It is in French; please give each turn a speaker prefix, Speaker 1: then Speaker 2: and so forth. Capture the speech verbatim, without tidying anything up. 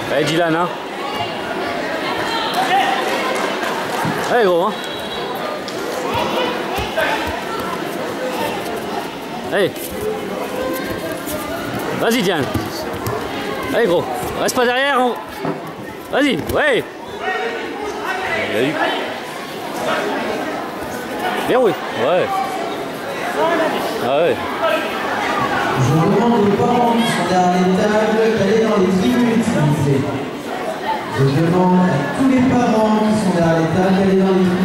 Speaker 1: Allez Dylan, hein. Allez gros, hein. Allez. Vas-y Diane. Allez gros. Reste pas derrière. On... Vas-y, ouais. Il a eu. Bien oui. Ouais. Ah ouais.
Speaker 2: Je demande aux parents qui sont derrière les tables d'aller dans les tribunes, s'il vous plaît. Je demande à tous les parents qui sont derrière les tables d'aller dans les tribunes.